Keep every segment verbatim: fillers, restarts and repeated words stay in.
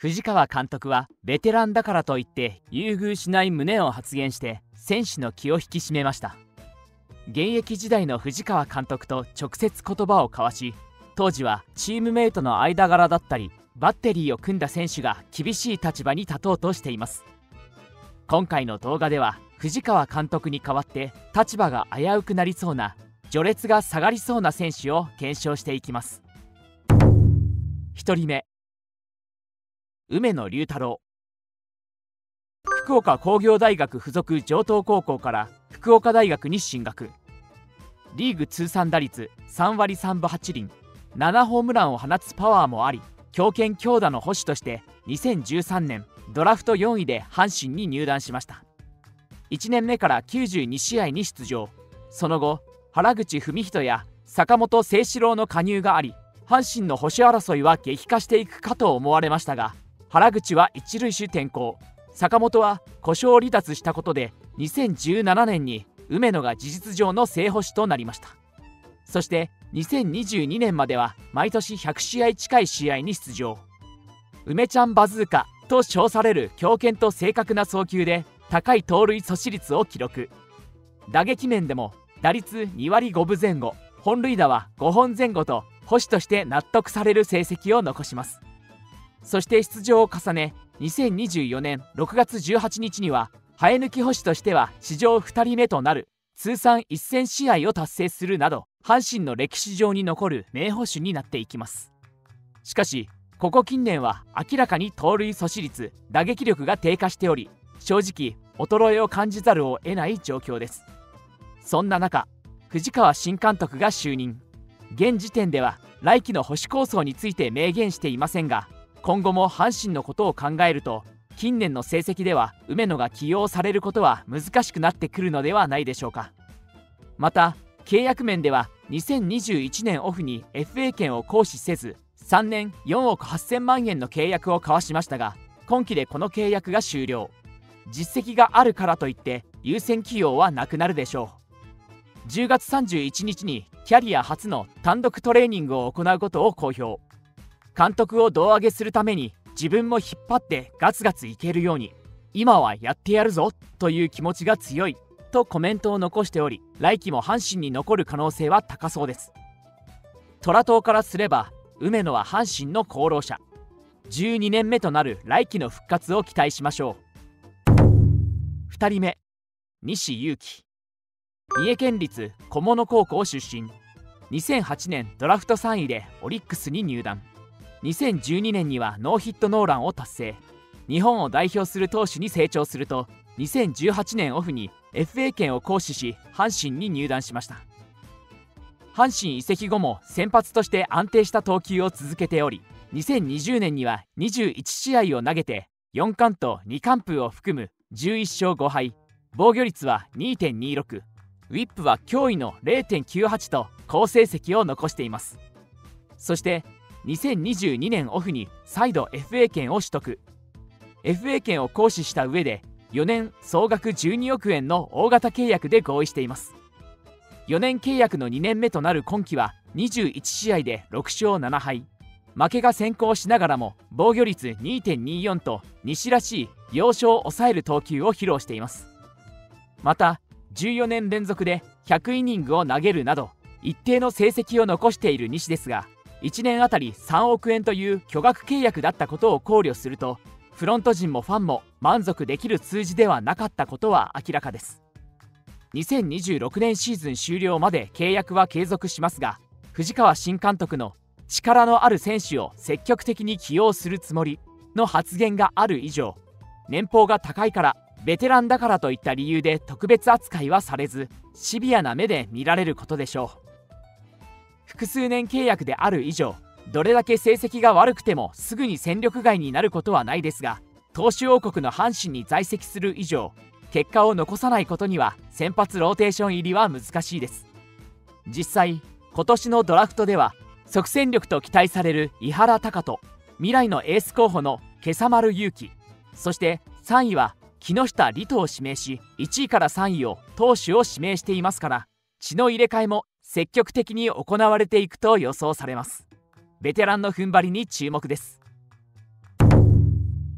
藤川監督はベテランだからといって優遇しない旨を発言して選手の気を引き締めました。現役時代の藤川監督と直接言葉を交わし、当時はチームメイトの間柄だったりバッテリーを組んだ選手が厳しい立場に立とうとしています。今回の動画では藤川監督に代わって立場が危うくなりそうな、序列が下がりそうな選手を検証していきます。ひとりめ、梅野隆太郎。福岡工業大学附属城東高校から福岡大学に進学。リーグ通算打率さんわりさんぶはちりん、ななホームランを放つパワーもあり、強肩強打の捕手としてにせんじゅうさんねんドラフトよんいで阪神に入団しました。いちねんめからきゅうじゅうにしあいに出場。その後原口文人や坂本誠志郎の加入があり、阪神の捕手争いは激化していくかと思われましたが、原口は一塁手転向、坂本は故障離脱したことでにせんじゅうななねんに梅野が事実上の正捕手となりました。そしてにせんにじゅうにねんまでは毎年ひゃくしあい近い試合に出場。梅ちゃんバズーカと称される強肩と正確な送球で高い盗塁阻止率を記録。打撃面でも打率にわりごぶぜん後、本塁打はごほんぜん後と捕手として納得される成績を残します。そして出場を重ね、にせんにじゅうよねんろくがつじゅうはちにちには生え抜き捕手としては史上ふたりめとなる通算せんしあいを達成するなど、阪神の歴史上に残る名捕手になっていきます。しかしここ近年は明らかに盗塁阻止率、打撃力が低下しており、正直衰えを感じざるを得ない状況です。そんな中、藤川新監督が就任。現時点では来季の保守構想について明言していませんが、今後も阪神のことを考えると近年の成績では梅野が起用されることは難しくなってくるのではないでしょうか。また契約面ではにせんにじゅういちねんオフに エフエー 権を行使せずさんねんよんおくはっせんまんえんの契約を交わしましたが、今期でこの契約が終了。実績があるからといって優先起用はなくなるでしょう。じゅうがつさんじゅういちにちにキャリア初の単独トレーニングを行うことを公表。監督を胴上げするために自分も引っ張ってガツガツいけるように今はやってやるぞという気持ちが強いとコメントを残しており、来季も阪神に残る可能性は高そうです。虎党からすれば梅野は阪神の功労者。じゅうにねんめとなる来季の復活を期待しましょう。ふたりめ、西勇輝。三重県立菰野高校出身。にせんはちねんドラフトさんいでオリックスに入団。にせんじゅうにねんにはノーヒットノーランを達成。日本を代表する投手に成長すると、にせんじゅうはちねんオフに エフエー 権を行使し阪神に入団しました。阪神移籍後も先発として安定した投球を続けており、にせんにじゅうねんにはにじゅういちしあいを投げてよんかんとにかんぷうを含むじゅういっしょうごはい防御率は にてんにろく、ウィップは驚異の れいてんきゅうはち と好成績を残しています。そしてにせんにじゅうにねんオフに再度 エフエー 権を取得。 エフエー 権を行使した上でよねん総額じゅうにおくえんの大型契約で合意しています。よねん契約のにねんめとなる今季はにじゅういちしあいでろくしょうななはい、負けが先行しながらも防御率 にてんによん と西らしい要所を抑える投球を披露しています。またじゅうよねんれんぞくでひゃくイニングを投げるなど一定の成績を残している西ですが、いちねんあたりさんおくえんという巨額契約だったことを考慮すると、フロント陣もファンも満足できる数字ではなかったことは明らかです。にせんにじゅうろくねんシーズン終了まで契約は継続しますが、藤川新監督の力のある選手を積極的に起用するつもりの発言がある以上、年俸が高いからベテランだからといった理由で特別扱いはされず、シビアな目で見られることでしょう。複数年契約である以上、どれだけ成績が悪くてもすぐに戦力外になることはないですが、投手王国の阪神に在籍する以上、結果を残さないことには先発ローテーション入りは難しいです。実際今年のドラフトでは即戦力と期待される井原貴人、未来のエース候補の今朝丸裕樹、そしてさんいは木下理人を指名し、いちいからさんいを投手を指名していますから、血の入れ替えも積極的に行われていくと予想されます。ベテランの踏ん張りに注目です。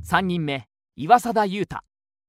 さんにんめ、岩貞裕太。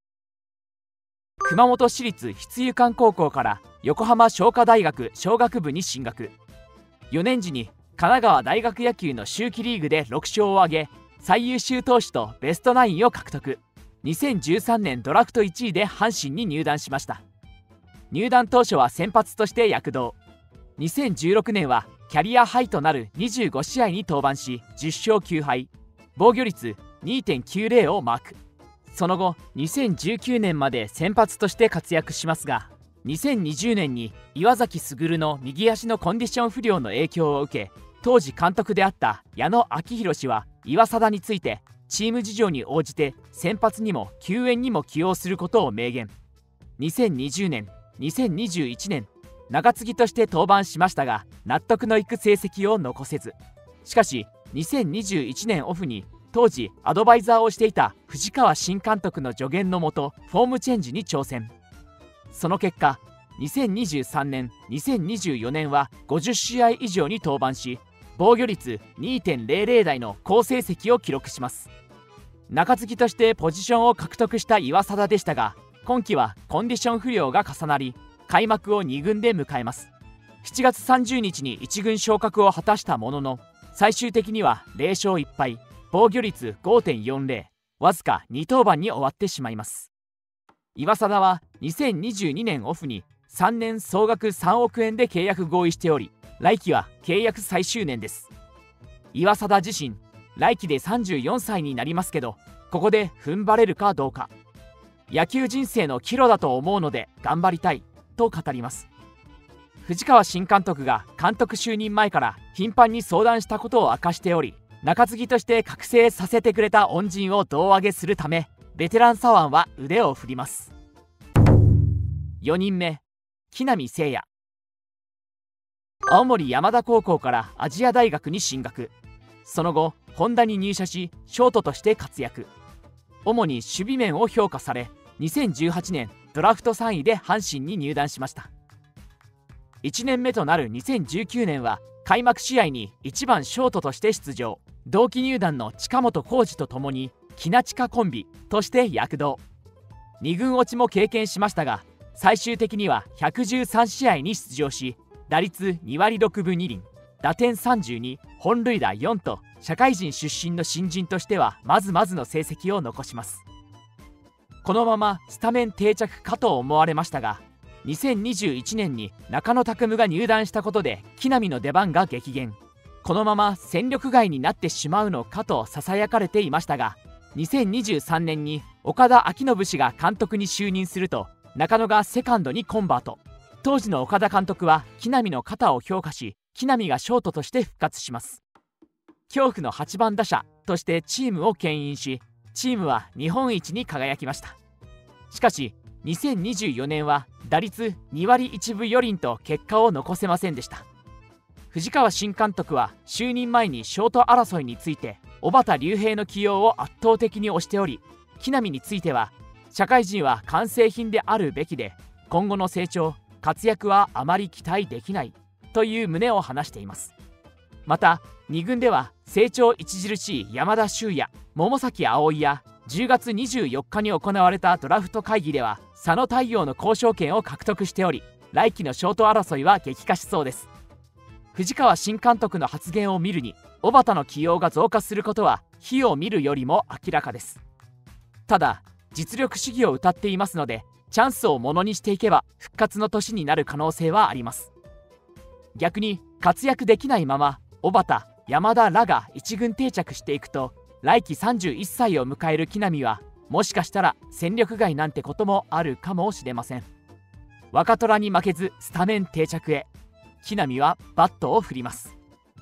熊本市立筆遊館高校から横浜商科大学商学部に進学。よねん時に神奈川大学野球の秋季リーグでろく勝を挙げ、最優秀投手とベストナインを獲得。にせんじゅうさんねんドラフトいちいで阪神に入団しました。入団当初は先発として躍動。にせんじゅうろくねんはキャリアハイとなるにじゅうごしあいに登板しじゅっしょうきゅうはい、防御率 にてんきゅうぜろ をマーク。その後にせんじゅうきゅうねんまで先発として活躍しますが、にせんにじゅうねんに岩崎優の右足のコンディション不良の影響を受け、当時監督であった矢野昭弘氏は岩貞についてチーム事情に応じて先発にも救援にも起用することを明言。にせんにじゅうねん、にせんにじゅういちねん中継ぎとして登板しましたが、納得のいく成績を残せず。しかしにせんにじゅういちねんオフに当時アドバイザーをしていた藤川新監督の助言のもとフォームチェンジに挑戦。その結果にせんにじゅうさんねん、にせんにじゅうよねんはごじゅっしあい以上に登板し、防御率 にてんぜろぜろ 台の好成績を記録します。中継ぎとしてポジションを獲得した岩貞でしたが、今季はコンディション不良が重なり開幕をに軍で迎えます。しちがつさんじゅうにちにいち軍昇格を果たしたものの、最終的にはぜろしょういっぱい、防御率 ごてんよんぜろ、わずかに登板に終わってしまいます。岩貞はにせんにじゅうにねんオフにさんねん総額さんおくえんで契約合意しており、来季は契約最終年です。岩貞自身、来季でさんじゅうよんさいになりますけど、ここで踏ん張れるかどうか。野球人生の岐路だと思うので頑張りたいと語ります。藤川新監督が監督就任前から頻繁に相談したことを明かしており、中継ぎとして覚醒させてくれた恩人を胴上げするため、ベテラン左腕は腕を振ります。よにんめ、木浪聖也。青森山田高校から亜細亜大学に進学。その後ホンダに入社しショートとして活躍。主に守備面を評価され、にせんじゅうはちねんドラフトさんいで阪神に入団しました。いちねんめとなるにせんじゅうきゅうねんは開幕試合にいちばんショートとして出場。同期入団の近本光司とともに木名近コンビとして躍動。に軍落ちも経験しましたが、最終的にはひゃくじゅうさんしあいに出場し、打率にわりろくぶにりん、打点さんじゅうに、本塁打よんと社会人出身の新人としてはまずまずの成績を残します。このままスタメン定着かと思われましたが、にせんにじゅういちねんに中野拓夢が入団したことで木浪の出番が激減。このまま戦力外になってしまうのかとささやかれていましたが、にせんにじゅうさんねんに岡田彰信氏が監督に就任すると、中野がセカンドにコンバート。当時の岡田監督は木浪の肩を評価し、木浪がショートとして復活します。恐怖のはちばん打者としてチームを牽引し、チームは日本一に輝きました。しかしにせんにじゅうよねんは打率にわりいちぶよりんと結果を残せませんでした。藤川新監督は就任前にショート争いについて小畑隆平の起用を圧倒的に推しており、木浪については社会人は完成品であるべきで、今後の成長活躍はあまり期待できないという旨を話しています。またに軍では成長著しい山田修也、桃崎葵やじゅうがつにじゅうよっかに行われたドラフト会議では佐野太陽の交渉権を獲得しており、来季のショート争いは激化しそうです。藤川新監督の発言を見るに、小畑の起用が増加することは火を見るよりも明らかです。ただ実力主義を謳っていますので、チャンスをものにしていけば復活の年になる可能性はあります。逆に活躍できないまま小畑、山田らが一軍定着していくと、来季さんじゅういっさいを迎える木浪はもしかしたら戦力外なんてこともあるかもしれません。若虎に負けずスタメン定着へ、木浪はバットを振ります。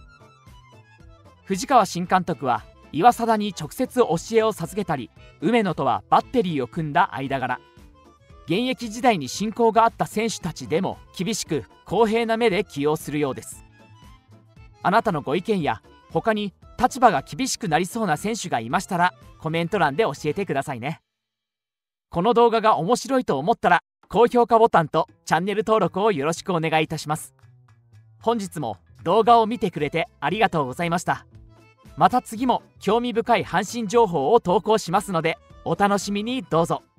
藤川新監督は岩貞に直接教えを授けたり、梅野とはバッテリーを組んだ間柄。現役時代に親交があった選手たちでも厳しく公平な目で起用するようです。あなたのご意見や他に立場が厳しくなりそうな選手がいましたらコメント欄で教えてくださいね。この動画が面白いと思ったら高評価ボタンとチャンネル登録をよろしくお願いいたします。本日も動画を見てくれてありがとうございました。 また次も興味深い阪神情報を投稿しますのでお楽しみにどうぞ。